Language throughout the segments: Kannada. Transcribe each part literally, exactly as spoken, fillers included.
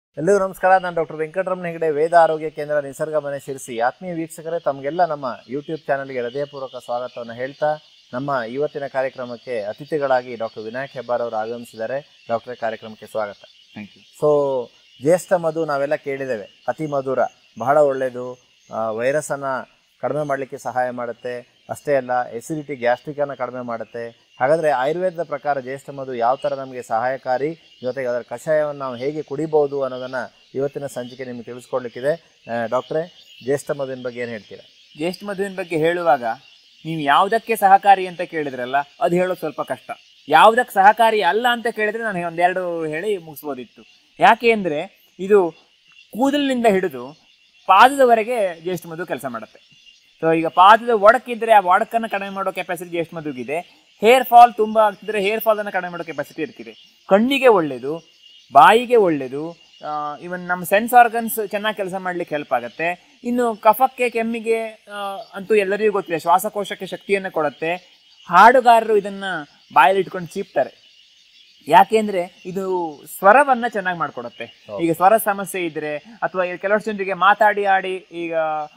ಎಲ್ಲರಿಗೂ ನಮಸ್ಕಾರ. ನಾನು ಡಾಕ್ಟರ್ ವೆಂಕಟರಮಣ ಹೆಗಡೆ, ವೇದ ಆರೋಗ್ಯ ಕೇಂದ್ರ, ನಿಸರ್ಗ ಮನೆ, ಶಿರಸಿ. ಆತ್ಮೀಯ ವೀಕ್ಷಕರೇ, ತಮಗೆಲ್ಲ ನಮ್ಮ ಯೂಟ್ಯೂಬ್ ಚಾನಲ್ಗೆ ಹೃದಯಪೂರ್ವಕ ಸ್ವಾಗತವನ್ನು ಹೇಳ್ತಾ, ನಮ್ಮ ಇವತ್ತಿನ ಕಾರ್ಯಕ್ರಮಕ್ಕೆ ಅತಿಥಿಗಳಾಗಿ ಡಾಕ್ಟರ್ ವಿನಾಯಕ್ ಹೆಬ್ಬಾರ್ ಅವರು ಆಗಮಿಸಿದ್ದಾರೆ. ಡಾಕ್ಟರ್, ಕಾರ್ಯಕ್ರಮಕ್ಕೆ ಸ್ವಾಗತ. Thank you. ಸೊ ಜ್ಯೇಷ್ಠ ಮಧು ನಾವೆಲ್ಲ ಕೇಳಿದ್ದೇವೆ, ಅತಿ ಮಧುರ, ಬಹಳ ಒಳ್ಳೆಯದು, ವೈರಸನ್ನು ಕಡಿಮೆ ಮಾಡಲಿಕ್ಕೆ ಸಹಾಯ ಮಾಡುತ್ತೆ. ಅಷ್ಟೇ ಅಲ್ಲ, ಎಸಿಡಿಟಿ, ಗ್ಯಾಸ್ಟ್ರಿಕನ್ನು ಕಡಿಮೆ ಮಾಡುತ್ತೆ. ಹಾಗಾದರೆ ಆಯುರ್ವೇದದ ಪ್ರಕಾರ ಜ್ಯೇಷ್ಠ ಮಧು ಯಾವ ಥರ ನಮಗೆ ಸಹಾಯಕಾರಿ, ಜೊತೆಗೆ ಅದರ ಕಷಾಯವನ್ನು ನಾವು ಹೇಗೆ ಕುಡಿಬೋದು ಅನ್ನೋದನ್ನು ಇವತ್ತಿನ ಸಂಚಿಕೆ ನಿಮಗೆ ತಿಳಿಸ್ಕೊಡ್ಲಿಕ್ಕಿದೆ. ಡಾಕ್ಟ್ರೇ, ಜ್ಯೇಷ್ಠ ಮಧುವಿನ ಬಗ್ಗೆ ಏನು ಹೇಳ್ತೀರಾ? ಜ್ಯೇಷ್ಠ ಮಧುವಿನ ಬಗ್ಗೆ ಹೇಳುವಾಗ ನೀವು ಯಾವುದಕ್ಕೆ ಸಹಕಾರಿ ಅಂತ ಕೇಳಿದ್ರಲ್ಲ, ಅದು ಹೇಳೋದು ಸ್ವಲ್ಪ ಕಷ್ಟ. ಯಾವುದಕ್ಕೆ ಸಹಕಾರಿ ಅಲ್ಲ ಅಂತ ಕೇಳಿದ್ರೆ ನಾನು ಒಂದೆರಡು ಹೇಳಿ ಮುಗಿಸ್ಬೋದಿತ್ತು. ಯಾಕೆ ಅಂದರೆ ಇದು ಕೂದಲಿನಿಂದ ಹಿಡಿದು ಪಾದದವರೆಗೆ ಜ್ಯೇಷ್ಠ ಮಧು ಕೆಲಸ ಮಾಡುತ್ತೆ. ಸೊ ಈಗ ಪಾದದ ಒಡಕಿದ್ರೆ ಆ ಒಡಕನ್ನು ಕಡಿಮೆ ಮಾಡೋ ಕೆಪಾಸಿಟಿ ಜ್ಯೇಷ್ಠ ಮಧುಗಿದೆ. ಹೇರ್ ಫಾಲ್ ತುಂಬ ಆಗ್ತಿದ್ರೆ ಹೇರ್ ಫಾಲನ್ನು ಕಡಿಮೆ ಮಾಡೋ ಕೆಪಾಸಿಟಿ ಇರ್ತಿದೆ. ಕಣ್ಣಿಗೆ ಒಳ್ಳೆಯದು, ಬಾಯಿಗೆ ಒಳ್ಳೆಯದು, ಇವನ್ ನಮ್ಮ ಸೆನ್ಸ್ ಆರ್ಗನ್ಸ್ ಚೆನ್ನಾಗಿ ಕೆಲಸ ಮಾಡಲಿಕ್ಕೆ ಹೆಲ್ಪ್ ಆಗುತ್ತೆ. ಇನ್ನು ಕಫಕ್ಕೆ, ಕೆಮ್ಮಿಗೆ ಅಂತೂ ಎಲ್ಲರಿಗೂ ಗೊತ್ತಿದೆ, ಶ್ವಾಸಕೋಶಕ್ಕೆ ಶಕ್ತಿಯನ್ನು ಕೊಡುತ್ತೆ. ಹಾಡುಗಾರರು ಇದನ್ನು ಬಾಯಲ್ಲಿ ಇಟ್ಕೊಂಡು ಚೀಪ್ತಾರೆ. ಯಾಕೆಂದ್ರೆ ಇದು ಸ್ವರವನ್ನ ಚೆನ್ನಾಗಿ ಮಾಡ್ಕೊಡುತ್ತೆ. ಈಗ ಸ್ವರ ಸಮಸ್ಯೆ ಇದ್ರೆ, ಅಥವಾ ಕೆಲವಷ್ಟು ಜನರಿಗೆ ಮಾತಾಡಿ ಆಡಿ, ಈಗ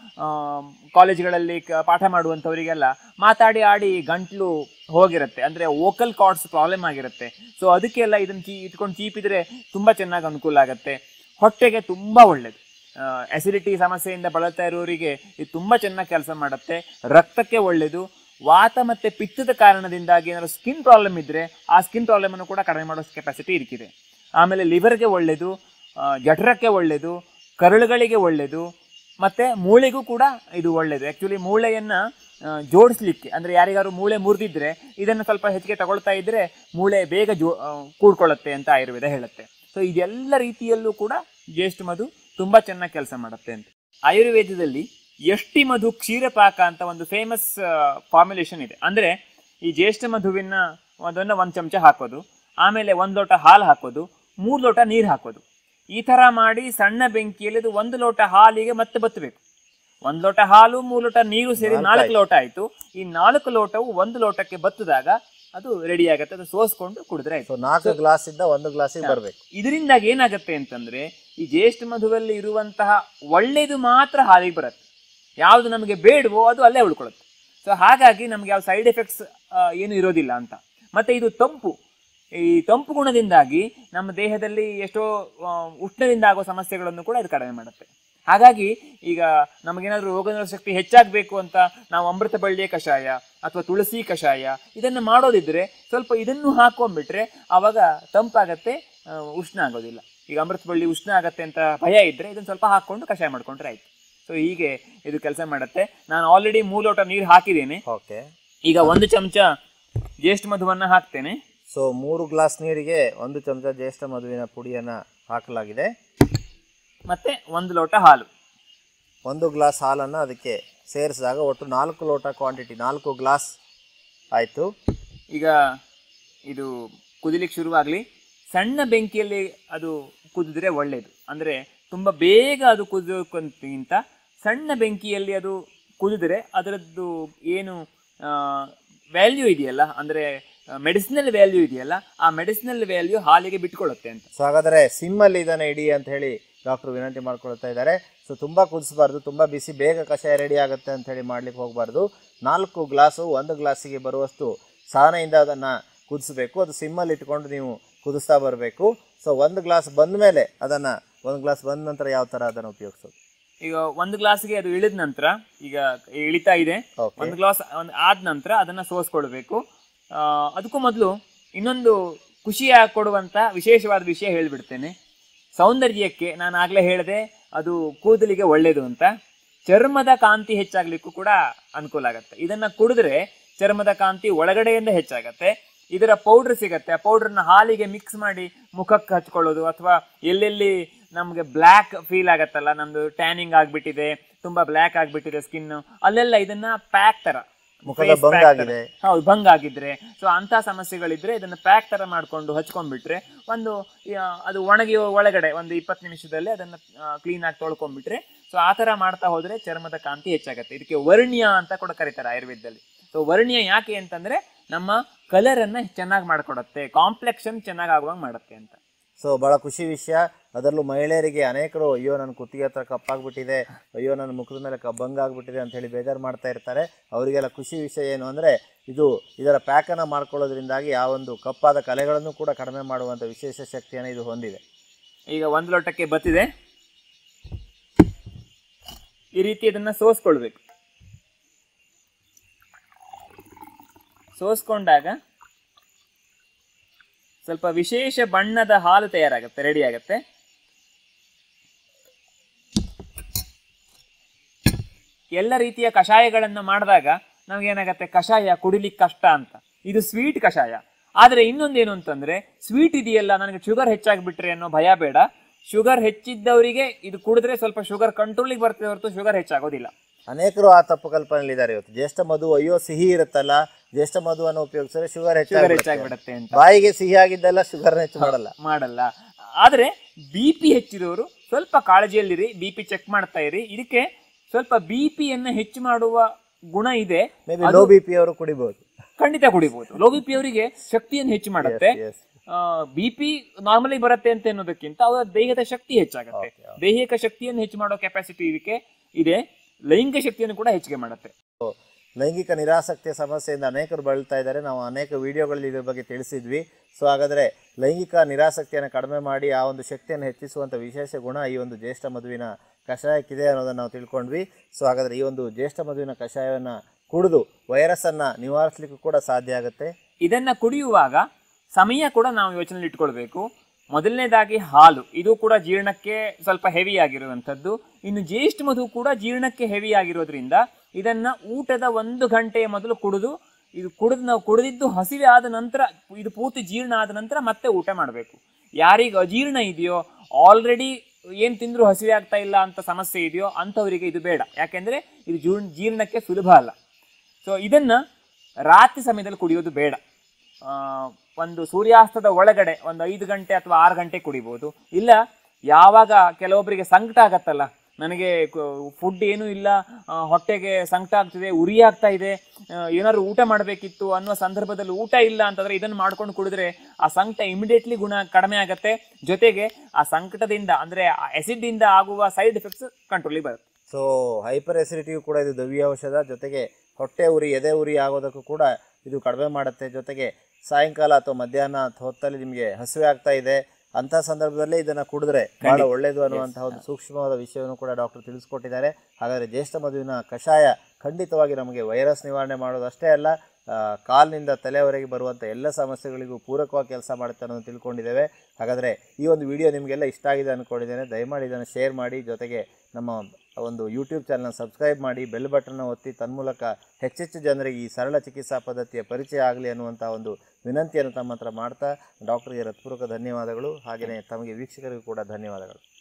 ಕಾಲೇಜ್ಗಳಲ್ಲಿ ಪಾಠ ಮಾಡುವಂಥವರಿಗೆಲ್ಲ ಮಾತಾಡಿ ಆಡಿ ಗಂಟ್ಲು ಹೋಗಿರುತ್ತೆ, ಅಂದ್ರೆ ವೋಕಲ್ ಕಾರ್ಡ್ಸ್ ಪ್ರಾಬ್ಲಮ್ ಆಗಿರುತ್ತೆ. ಸೊ ಅದಕ್ಕೆಲ್ಲ ಇದನ್ನ ಚೀ ಇಟ್ಕೊಂಡು ಚೀಪಿದ್ರೆ ತುಂಬಾ ಚೆನ್ನಾಗಿ ಅನುಕೂಲ ಆಗುತ್ತೆ. ಹೊಟ್ಟೆಗೆ ತುಂಬಾ ಒಳ್ಳೇದು. ಅಸಿಡಿಟಿ ಸಮಸ್ಯೆಯಿಂದ ಬಳಲ್ತಾ ಇರೋರಿಗೆ ಇದು ತುಂಬಾ ಚೆನ್ನಾಗಿ ಕೆಲಸ ಮಾಡುತ್ತೆ. ರಕ್ತಕ್ಕೆ ಒಳ್ಳೇದು. ವಾತ ಮತ್ತು ಪಿತ್ತದ ಕಾರಣದಿಂದಾಗಿ ಏನಾದ್ರು ಸ್ಕಿನ್ ಪ್ರಾಬ್ಲಮ್ ಇದ್ದರೆ ಆ ಸ್ಕಿನ್ ಪ್ರಾಬ್ಲಮನ್ನು ಕೂಡ ಕಡಿಮೆ ಮಾಡೋ ಕೆಪಾಸಿಟಿ ಇರಿಕಿದೆ. ಆಮೇಲೆ ಲಿವರ್ಗೆ ಒಳ್ಳೆಯದು, ಜಠರಕ್ಕೆ ಒಳ್ಳೆಯದು, ಕರುಳುಗಳಿಗೆ ಒಳ್ಳೆಯದು, ಮತ್ತು ಮೂಳೆಗೂ ಕೂಡ ಇದು ಒಳ್ಳೆಯದು. ಆ್ಯಕ್ಚುಲಿ ಮೂಳೆಯನ್ನು ಜೋಡಿಸ್ಲಿಕ್ಕೆ, ಅಂದರೆ ಯಾರಿಗಾರು ಮೂಳೆ ಮುರಿದಿದ್ರೆ ಇದನ್ನು ಸ್ವಲ್ಪ ಹೆಚ್ಚಿಗೆ ತಗೊಳ್ತಾ ಇದ್ದರೆ ಮೂಳೆ ಬೇಗ ಜೋ ಕೂಡ್ಕೊಳ್ಳುತ್ತೆ ಅಂತ ಆಯುರ್ವೇದ ಹೇಳುತ್ತೆ. ಸೊ ಇದೆಲ್ಲ ರೀತಿಯಲ್ಲೂ ಕೂಡ ಜ್ಯೇಷ್ಠ ಮಧು ತುಂಬ ಚೆನ್ನಾಗಿ ಕೆಲಸ ಮಾಡುತ್ತೆ ಅಂತ. ಆಯುರ್ವೇದದಲ್ಲಿ ಯಷ್ಟಿ ಮಧು ಕ್ಷೀರಪಾಕ ಅಂತ ಒಂದು ಫೇಮಸ್ ಫಾರ್ಮುಲೇಷನ್ ಇದೆ. ಅಂದರೆ ಈ ಜ್ಯೇಷ್ಠ ಮಧುವಿನ ಅದನ್ನು ಒಂದು ಚಮಚ ಹಾಕೋದು, ಆಮೇಲೆ ಒಂದು ಲೋಟ ಹಾಲು ಹಾಕೋದು, ಮೂರು ಲೋಟ ನೀರು ಹಾಕೋದು. ಈ ಥರ ಮಾಡಿ ಸಣ್ಣ ಬೆಂಕಿಯಲ್ಲಿ ಅದು ಒಂದು ಲೋಟ ಹಾಲಿಗೆ ಮತ್ತೆ ಬತ್ತಬೇಕು. ಒಂದು ಲೋಟ ಹಾಲು, ಮೂರು ಲೋಟ ನೀರು ಸೇರಿ ನಾಲ್ಕು ಲೋಟ ಆಯಿತು. ಈ ನಾಲ್ಕು ಲೋಟವು ಒಂದು ಲೋಟಕ್ಕೆ ಬತ್ತಿದಾಗ ಅದು ರೆಡಿ ಆಗುತ್ತೆ. ಅದು ಸೋಸ್ಕೊಂಡು ಕುಡಿದ್ರೆ ಆಯ್ತು. ನಾಲ್ಕು ಗ್ಲಾಸ್ ಇಂದ ಒಂದು ಗ್ಲಾಸಿಗೆ ಬರಬೇಕು. ಇದರಿಂದಾಗಿ ಏನಾಗುತ್ತೆ ಅಂತಂದ್ರೆ, ಈ ಜ್ಯೇಷ್ಠ ಮಧುವಲ್ಲಿ ಇರುವಂತಹ ಒಳ್ಳೆಯದು ಮಾತ್ರ ಹಾಲಿಗೆ ಬರುತ್ತೆ. ಯಾವುದು ನಮಗೆ ಬೇಡವೋ ಅದು ಅಲ್ಲೇ ಉಳ್ಕೊಳ್ಳುತ್ತೆ. ಸೊ ಹಾಗಾಗಿ ನಮ್ಗೆ ಯಾವ ಸೈಡ್ ಎಫೆಕ್ಟ್ಸ್ ಏನು ಇರೋದಿಲ್ಲ ಅಂತ. ಮತ್ತೆ ಇದು ತಂಪು, ಈ ತಂಪು ಗುಣದಿಂದಾಗಿ ನಮ್ಮ ದೇಹದಲ್ಲಿ ಎಷ್ಟೋ ಉಷ್ಣದಿಂದ ಆಗೋ ಸಮಸ್ಯೆಗಳನ್ನು ಕೂಡ ಇದು ಕಡಿಮೆ ಮಾಡುತ್ತೆ. ಹಾಗಾಗಿ ಈಗ ನಮಗೇನಾದರೂ ರೋಗನಿರೋಧಕ ಶಕ್ತಿ ಹೆಚ್ಚಾಗಬೇಕು ಅಂತ ನಾವು ಅಮೃತ ಬಳ್ಳಿಯ ಕಷಾಯ ಅಥವಾ ತುಳಸಿ ಕಷಾಯ ಇದನ್ನು ಮಾಡೋದಿದ್ರೆ ಸ್ವಲ್ಪ ಇದನ್ನು ಹಾಕೊಂಡ್ಬಿಟ್ರೆ ಆವಾಗ ತಂಪಾಗತ್ತೆ, ಉಷ್ಣ ಆಗೋದಿಲ್ಲ. ಈಗ ಅಮೃತ ಬಳ್ಳಿ ಉಷ್ಣ ಆಗತ್ತೆ ಅಂತ ಭಯ ಇದ್ದರೆ ಇದನ್ನು ಸ್ವಲ್ಪ ಹಾಕ್ಕೊಂಡು ಕಷಾಯ ಮಾಡ್ಕೊಂಡ್ರೆ ಆಯ್ತು. ಸೊ ಹೀಗೆ ಇದು ಕೆಲಸ ಮಾಡುತ್ತೆ. ನಾನು ಆಲ್ರೆಡಿ ಮೂರು ಲೋಟ ನೀರು ಹಾಕಿದ್ದೇನೆ. ಓಕೆ, ಈಗ ಒಂದು ಚಮಚ ಜ್ಯೇಷ್ಠ ಮಧುವನ್ನು ಹಾಕ್ತೇನೆ. ಸೊ ಮೂರು ಗ್ಲಾಸ್ ನೀರಿಗೆ ಒಂದು ಚಮಚ ಜ್ಯೇಷ್ಠ ಮಧುವಿನ ಪುಡಿಯನ್ನು ಹಾಕಲಾಗಿದೆ. ಮತ್ತೆ ಒಂದು ಲೋಟ ಹಾಲು, ಒಂದು ಗ್ಲಾಸ್ ಹಾಲನ್ನು ಅದಕ್ಕೆ ಸೇರಿಸಿದಾಗ ಒಟ್ಟು ನಾಲ್ಕು ಲೋಟ ಕ್ವಾಂಟಿಟಿ, ನಾಲ್ಕು ಗ್ಲಾಸ್ ಆಯಿತು. ಈಗ ಇದು ಕುದಿಲಿಕ್ಕೆ ಶುರುವಾಗಲಿ. ಸಣ್ಣ ಬೆಂಕಿಯಲ್ಲಿ ಅದು ಕುದಿದ್ರೆ ಒಳ್ಳೆಯದು. ಅಂದರೆ ತುಂಬ ಬೇಗ ಅದು ಕುದಿಯೋಕ್ಕಿಂತ ಸಣ್ಣ ಬೆಂಕಿಯಲ್ಲಿ ಅದು ಕುದಿದ್ರೆ ಅದರದ್ದು ಏನು ವ್ಯಾಲ್ಯೂ ಇದೆಯಲ್ಲ, ಅಂದರೆ ಮೆಡಿಸಿನಲ್ ವ್ಯಾಲ್ಯೂ ಇದೆಯಲ್ಲ, ಆ ಮೆಡಿಸಿನಲ್ ವ್ಯಾಲ್ಯೂ ಹಾಲಿಗೆ ಬಿಟ್ಕೊಳ್ಳುತ್ತೆ ಅಂತ. ಸೊ ಹಾಗಾದರೆ ಸಿಮ್ಮಲ್ಲಿ ಇದನ್ನು ಇಡಿ ಅಂತ ಹೇಳಿ ಡಾಕ್ಟ್ರು ವಿನಂತಿ ಮಾಡ್ಕೊಳ್ತಾ ಇದ್ದಾರೆ. ಸೊ ತುಂಬ ಕುದಿಸಬಾರ್ದು, ತುಂಬ ಬಿಸಿ, ಬೇಗ ಕಷಾಯ ರೆಡಿ ಆಗುತ್ತೆ ಅಂತ ಹೇಳಿ ಮಾಡ್ಲಿಕ್ಕೆ ಹೋಗಬಾರ್ದು. ನಾಲ್ಕು ಗ್ಲಾಸು ಒಂದು ಗ್ಲಾಸಿಗೆ ಬರುವಷ್ಟು ಸಾನೆಯಿಂದ ಅದನ್ನು ಕುದಿಸ್ಬೇಕು. ಅದು ಸಿಮ್ಮಲ್ಲಿ ಇಟ್ಕೊಂಡು ನೀವು ಕುದಿಸ್ತಾ ಬರಬೇಕು. ಸೊ ಒಂದು ಗ್ಲಾಸ್ ಬಂದ ಮೇಲೆ ಅದನ್ನು, ಒಂದು ಗ್ಲಾಸ್ ಬಂದ ನಂತರ ಯಾವ ಥರ ಅದನ್ನು ಉಪಯೋಗಿಸೋದು? ಈಗ ಒಂದು ಗ್ಲಾಸ್ಗೆ ಅದು ಇಳಿದ ನಂತರ, ಈಗ ಇಳಿತಾ ಇದೆ, ಒಂದು ಗ್ಲಾಸ್ ಒಂದು ಆದ ನಂತರ ಅದನ್ನು ಸೋಸ್ಕೊಳ್ಬೇಕು. ಅದಕ್ಕೂ ಮೊದಲು ಇನ್ನೊಂದು ಖುಷಿಯಾಗಿ ಕೊಡುವಂಥ ವಿಶೇಷವಾದ ವಿಷಯ ಹೇಳಿಬಿಡ್ತೇನೆ. ಸೌಂದರ್ಯಕ್ಕೆ ನಾನು ಆಗಲೇ ಹೇಳಿದೆ ಅದು ಕೂದಲಿಗೆ ಒಳ್ಳೆಯದು ಅಂತ. ಚರ್ಮದ ಕಾಂತಿ ಹೆಚ್ಚಾಗಲಿಕ್ಕೂ ಕೂಡ ಅನುಕೂಲ ಆಗುತ್ತೆ. ಇದನ್ನು ಕುಡಿದ್ರೆ ಚರ್ಮದ ಕಾಂತಿ ಒಳಗಡೆಯಿಂದ ಹೆಚ್ಚಾಗತ್ತೆ. ಇದರ ಪೌಡ್ರ್ ಸಿಗತ್ತೆ. ಆ ಪೌಡ್ರನ್ನ ಹಾಲಿಗೆ ಮಿಕ್ಸ್ ಮಾಡಿ ಮುಖಕ್ಕೆ ಹಚ್ಕೊಳ್ಳೋದು, ಅಥವಾ ಎಲ್ಲೆಲ್ಲಿ ನಮಗೆ ಬ್ಲ್ಯಾಕ್ ಫೀಲ್ ಆಗತ್ತಲ್ಲ, ನಮ್ಮದು ಟ್ಯಾನಿಂಗ್ ಆಗಿಬಿಟ್ಟಿದೆ, ತುಂಬ ಬ್ಲ್ಯಾಕ್ ಆಗಿಬಿಟ್ಟಿದೆ ಸ್ಕಿನ್ನು, ಅಲ್ಲೆಲ್ಲ ಇದನ್ನು ಪ್ಯಾಕ್ ಥರ, ಹೌದು ಭಂಗ ಆಗಿದ್ರೆ, ಸೊ ಅಂಥ ಸಮಸ್ಯೆಗಳಿದ್ರೆ ಇದನ್ನು ಪ್ಯಾಕ್ ಥರ ಮಾಡಿಕೊಂಡು ಹಚ್ಕೊಂಡ್ಬಿಟ್ರೆ ಒಂದು ಅದು ಒಣಗಿ ಒಳಗಡೆ ಒಂದು ಇಪ್ಪತ್ತು ನಿಮಿಷದಲ್ಲಿ ಅದನ್ನು ಕ್ಲೀನಾಗಿ ತೊಳ್ಕೊಂಡ್ಬಿಟ್ರೆ, ಸೊ ಆ ಥರ ಮಾಡ್ತಾ ಹೋದರೆ ಚರ್ಮದ ಕಾಂತಿ ಹೆಚ್ಚಾಗುತ್ತೆ. ಇದಕ್ಕೆ ವರ್ಣ್ಯ ಅಂತ ಕೂಡ ಕರೀತಾರೆ ಆಯುರ್ವೇದದಲ್ಲಿ. ಸೊ ವರ್ಣ್ಯ ಯಾಕೆ ಅಂತಂದರೆ ನಮ್ಮ ಕಲರನ್ನು ಚೆನ್ನಾಗಿ ಮಾಡಿಕೊಡುತ್ತೆ, ಕಾಂಪ್ಲೆಕ್ಷನ್ ಚೆನ್ನಾಗಿ ಆಗುವಂಗೆ ಮಾಡುತ್ತೆ ಅಂತ. ಸೊ ಭಾಳ ಖುಷಿ ವಿಷಯ. ಅದರಲ್ಲೂ ಮಹಿಳೆಯರಿಗೆ ಅನೇಕರು ಅಯ್ಯೋ ನನ್ನ ಕುತ್ತಿಗೆ ಹತ್ರ ಕಪ್ಪಾಗ್ಬಿಟ್ಟಿದೆ, ಅಯ್ಯೋ ನನ್ನ ಮುಖದ ಮೇಲೆ ಕಬ್ಬಂಗಾಗ್ಬಿಟ್ಟಿದೆ ಅಂತ ಹೇಳಿ ಬೇಜಾರು ಮಾಡ್ತಾ ಇರ್ತಾರೆ. ಅವರಿಗೆಲ್ಲ ಖುಷಿ ವಿಷಯ ಏನು ಅಂದರೆ ಇದು ಇದರ ಪ್ಯಾಕನ್ನು ಮಾಡ್ಕೊಳ್ಳೋದ್ರಿಂದಾಗಿ ಆ ಒಂದು ಕಪ್ಪಾದ ಕಲೆಗಳನ್ನು ಕೂಡ ಕಡಿಮೆ ಮಾಡುವಂಥ ವಿಶೇಷ ಶಕ್ತಿಯನ್ನು ಇದು ಹೊಂದಿದೆ. ಈಗ ಒಂದು ಲೋಟಕ್ಕೆ ಬತ್ತಿದೆ, ಈ ರೀತಿ ಇದನ್ನು ಸೋಸ್ಕೊಳ್ಬೇಕು. ಸೋಸ್ಕೊಂಡಾಗ ಸ್ವಲ್ಪ ವಿಶೇಷ ಬಣ್ಣದ ಹಾಲು ತಯಾರಾಗುತ್ತೆ, ರೆಡಿ ಆಗುತ್ತೆ. ಎಲ್ಲ ರೀತಿಯ ಕಷಾಯಗಳನ್ನು ಮಾಡಿದಾಗ ನಮಗೇನಾಗತ್ತೆ, ಕಷಾಯ ಕುಡಿಲಿಕ್ಕೆ ಕಷ್ಟ ಅಂತ. ಇದು ಸ್ವೀಟ್ ಕಷಾಯ. ಆದರೆ ಇನ್ನೊಂದೇನು ಅಂತಂದ್ರೆ, ಸ್ವೀಟ್ ಇದೆಯಲ್ಲ ನನಗೆ ಶುಗರ್ ಹೆಚ್ಚಾಗಿಬಿಟ್ರೆ ಅನ್ನೋ ಭಯ ಬೇಡ. ಶುಗರ್ ಹೆಚ್ಚಿದ್ದವರಿಗೆ ಇದು ಕುಡಿದ್ರೆ ಸ್ವಲ್ಪ ಶುಗರ್ ಕಂಟ್ರೋಲಿಗೆ ಬರ್ತದೆ ಹೊರತು ಶುಗರ್ ಹೆಚ್ಚಾಗೋದಿಲ್ಲ. ಅನೇಕರು ಆ ತಪ್ಪು ಕಲ್ಪನೆಯಲ್ಲಿದ್ದಾರೆ. ಇವತ್ತು ಜ್ಯೇಷ್ಠ ಮಧು ಅಯ್ಯೋ ಸಿಹಿ ಇರುತ್ತಲ್ಲ, ಜ್ಯೇಷ್ಠ ಮಧುವನ್ನು ಉಪಯೋಗಿಸಿದ್ರೆ ಶುಗರ್ ಹೆಚ್ಚಾಗ್ಬಿಡುತ್ತೆ ಅಂತ. ಬಾಯಿಗೆ ಸಿಹಿ ಆಗಿದ್ದೆಲ್ಲ ಶುಗರ್ ಹೆಚ್ಚು ಮಾಡಲ್ಲ ಮಾಡಲ್ಲ ಆದ್ರೆ ಬಿ ಪಿ ಹೆಚ್ಚಿದವರು ಸ್ವಲ್ಪ ಕಾಳಜಿಯಲ್ಲಿರಿ, ಬಿ ಪಿ ಚೆಕ್ ಮಾಡ್ತಾ ಇರಿ. ಇದಕ್ಕೆ ಸ್ವಲ್ಪ ಬಿ ಪಿಯನ್ನು ಹೆಚ್ಚು ಮಾಡುವ ಗುಣ ಇದೆ. ಲೋ ಬಿ ಪಿ ಅವರು ಕುಡಿಬಹುದು, ಖಂಡಿತ ಕುಡಿಬಹುದು. ಲೋ ಬಿ ಪಿ ಅವರಿಗೆ ಶಕ್ತಿಯನ್ನು ಹೆಚ್ಚು ಮಾಡುತ್ತೆ. ಬಿ ಪಿ ನಾರ್ಮಲಿ ಬರುತ್ತೆ ಅಂತ ಅನ್ನೋದಕ್ಕಿಂತ ಅವರ ದೇಹದ ಶಕ್ತಿ ಹೆಚ್ಚಾಗುತ್ತೆ. ದೈಹಿಕ ಶಕ್ತಿಯನ್ನು ಹೆಚ್ಚು ಮಾಡೋ ಕೆಪಾಸಿಟಿ ಇದಕ್ಕೆ ಇದೆ. ಲೈಂಗಿಕ ಶಕ್ತಿಯನ್ನು ಕೂಡ ಹೆಚ್ಚಿಗೆ ಮಾಡುತ್ತೆ. ಲೈಂಗಿಕ ನಿರಾಸಕ್ತಿಯ ಸಮಸ್ಯೆಯಿಂದ ಅನೇಕರು ಬಳಲ್ತಾ ಇದ್ದಾರೆ. ನಾವು ಅನೇಕ ವಿಡಿಯೋಗಳಲ್ಲಿ ಇದ್ರ ಬಗ್ಗೆ ತಿಳಿಸಿದ್ವಿ. ಸೊ ಹಾಗಾದರೆ ಲೈಂಗಿಕ ನಿರಾಸಕ್ತಿಯನ್ನು ಕಡಿಮೆ ಮಾಡಿ ಆ ಒಂದು ಶಕ್ತಿಯನ್ನು ಹೆಚ್ಚಿಸುವಂಥ ವಿಶೇಷ ಗುಣ ಈ ಒಂದು ಜ್ಯೇಷ್ಠ ಮಧುವಿನ ಕಷಾಯಕ್ಕಿದೆ ಅನ್ನೋದನ್ನು ನಾವು ತಿಳ್ಕೊಂಡ್ವಿ. ಸೊ ಹಾಗಾದರೆ ಈ ಒಂದು ಜ್ಯೇಷ್ಠ ಮಧುವಿನ ಕಷಾಯವನ್ನು ಕುಡಿದು ವೈರಸ್ಸನ್ನು ನಿವಾರಿಸಲಿಕ್ಕೂ ಕೂಡ ಸಾಧ್ಯ ಆಗುತ್ತೆ. ಇದನ್ನು ಕುಡಿಯುವಾಗ ಸಮಯ ಕೂಡ ನಾವು ಯೋಚನೆಯಲ್ಲಿ ಇಟ್ಕೊಳ್ಬೇಕು. ಮೊದಲನೇದಾಗಿ ಹಾಲು, ಇದು ಕೂಡ ಜೀರ್ಣಕ್ಕೆ ಸ್ವಲ್ಪ ಹೆವಿ ಆಗಿರುವಂಥದ್ದು. ಇನ್ನು ಜ್ಯೇಷ್ಠ ಮಧು ಕೂಡ ಜೀರ್ಣಕ್ಕೆ ಹೆವಿ ಆಗಿರೋದ್ರಿಂದ ಇದನ್ನು ಊಟದ ಒಂದು ಗಂಟೆಯ ಮೊದಲು ಕುಡಿದು, ಇದು ಕುಡಿದು ನಾವು ಕುಡಿದಿದ್ದು ಹಸಿವೆ ಆದ ನಂತರ, ಇದು ಪೂರ್ತಿ ಜೀರ್ಣ ಆದ ನಂತರ ಮತ್ತೆ ಊಟ ಮಾಡಬೇಕು. ಯಾರಿಗೆ ಅಜೀರ್ಣ ಇದೆಯೋ, ಆಲ್ರೆಡಿ ಏನು ತಿಂದರೂ ಹಸಿವೆ ಆಗ್ತಾ ಇಲ್ಲ ಅಂತ ಸಮಸ್ಯೆ ಇದೆಯೋ ಅಂಥವರಿಗೆ ಇದು ಬೇಡ. ಯಾಕೆಂದರೆ ಇದು ಜೀರ್ಣ ಜೀರ್ಣಕ್ಕೆ ಸುಲಭ ಅಲ್ಲ. ಸೊ ಇದನ್ನು ರಾತ್ರಿ ಸಮಯದಲ್ಲಿ ಕುಡಿಯೋದು ಬೇಡ. ಒಂದು ಸೂರ್ಯಾಸ್ತದ ಒಳಗಡೆ ಒಂದು ಐದು ಗಂಟೆ ಅಥವಾ ಆರು ಗಂಟೆ ಕುಡಿಬೋದು. ಇಲ್ಲ ಯಾವಾಗ ಕೆಲವೊಬ್ಬರಿಗೆ ಸಂಕಟ ಆಗತ್ತಲ್ಲ, ನನಗೆ ಫುಡ್ ಏನೂ ಇಲ್ಲ, ಹೊಟ್ಟೆಗೆ ಸಂಕಟ ಆಗ್ತಿದೆ, ಉರಿ ಆಗ್ತಾ ಇದೆ, ಏನಾದ್ರು ಊಟ ಮಾಡಬೇಕಿತ್ತು ಅನ್ನೋ ಸಂದರ್ಭದಲ್ಲಿ ಊಟ ಇಲ್ಲ ಅಂತಂದರೆ ಇದನ್ನು ಮಾಡ್ಕೊಂಡು ಕುಡಿದ್ರೆ ಆ ಸಂಕಟ ಇಮಿಡಿಯೇಟ್ಲಿ ಗುಣ ಕಡಿಮೆ ಆಗುತ್ತೆ. ಜೊತೆಗೆ ಆ ಸಂಕಟದಿಂದ ಅಂದರೆ ಆ ಆ್ಯಸಿಡ್ಡಿಂದ ಆಗುವ ಸೈಡ್ ಎಫೆಕ್ಟ್ಸ್ ಕಂಟ್ರೋಲಿಗೆ ಬರುತ್ತೆ. ಸೊ ಹೈಪರ್ ಎಸಿಡಿಟಿಗೂ ಕೂಡ ಇದು ದವ್ಯ ಔಷಧ. ಜೊತೆಗೆ ಹೊಟ್ಟೆ ಉರಿ, ಎದೆ ಉರಿ ಆಗೋದಕ್ಕೂ ಕೂಡ ಇದು ಕಡಿಮೆ ಮಾಡುತ್ತೆ. ಜೊತೆಗೆ ಸಾಯಂಕಾಲ ಅಥವಾ ಮಧ್ಯಾಹ್ನ ಹೊತ್ತಲ್ಲಿ ನಿಮಗೆ ಹಸಿವೆ ಆಗ್ತಾ ಇದೆ ಅಂಥ ಸಂದರ್ಭದಲ್ಲಿ ಇದನ್ನು ಕುಡಿದ್ರೆ ಬಹಳ ಒಳ್ಳೆಯದು ಅನ್ನುವಂತಹ ಒಂದು ಸೂಕ್ಷ್ಮವಾದ ವಿಷಯವನ್ನು ಕೂಡ ಡಾಕ್ಟರ್ ತಿಳಿಸ್ಕೊಟ್ಟಿದ್ದಾರೆ. ಹಾಗಾದರೆ ಜ್ಯೇಷ್ಠ ಮಧುವಿನ ಕಷಾಯ ಖಂಡಿತವಾಗಿ ನಮಗೆ ವೈರಸ್ ನಿವಾರಣೆ ಮಾಡೋದಷ್ಟೇ ಅಲ್ಲ, ಕಾಲಿನಿಂದ ತಲೆಯವರೆಗೆ ಬರುವಂಥ ಎಲ್ಲ ಸಮಸ್ಯೆಗಳಿಗೂ ಪೂರಕವಾಗಿ ಕೆಲಸ ಮಾಡುತ್ತೆ ಅನ್ನೋದು ತಿಳ್ಕೊಂಡಿದ್ದೇವೆ. ಹಾಗಾದರೆ ಈ ಒಂದು ವಿಡಿಯೋ ನಿಮಗೆಲ್ಲ ಇಷ್ಟ ಆಗಿದೆ ಅಂದ್ಕೊಂಡಿದ್ದೇನೆ. ದಯಮಾಡಿ ಇದನ್ನು ಶೇರ್ ಮಾಡಿ, ಜೊತೆಗೆ ನಮ್ಮ ಒಂದು ಯೂಟ್ಯೂಬ್ ಚಾನಲ್ನ ಸಬ್ಸ್ಕ್ರೈಬ್ ಮಾಡಿ, ಬೆಲ್ ಬಟನ್ನ ಒತ್ತಿ, ತನ್ಮೂಲಕ ಹೆಚ್ಚೆಚ್ಚು ಜನರಿಗೆ ಈ ಸರಳ ಚಿಕಿತ್ಸಾ ಪದ್ಧತಿಯ ಪರಿಚಯ ಆಗಲಿ ಅನ್ನುವಂಥ ಒಂದು ವಿನಂತಿಯನ್ನು ತಮ್ಮ ಹತ್ರ ಮಾಡ್ತಾ ಡಾಕ್ಟರ್ಗೆ ಹೃತ್ಪೂರ್ವಕ ಧನ್ಯವಾದಗಳು. ಹಾಗೆಯೇ ತಮಗೆ ವೀಕ್ಷಕರಿಗೂ ಕೂಡ ಧನ್ಯವಾದಗಳು.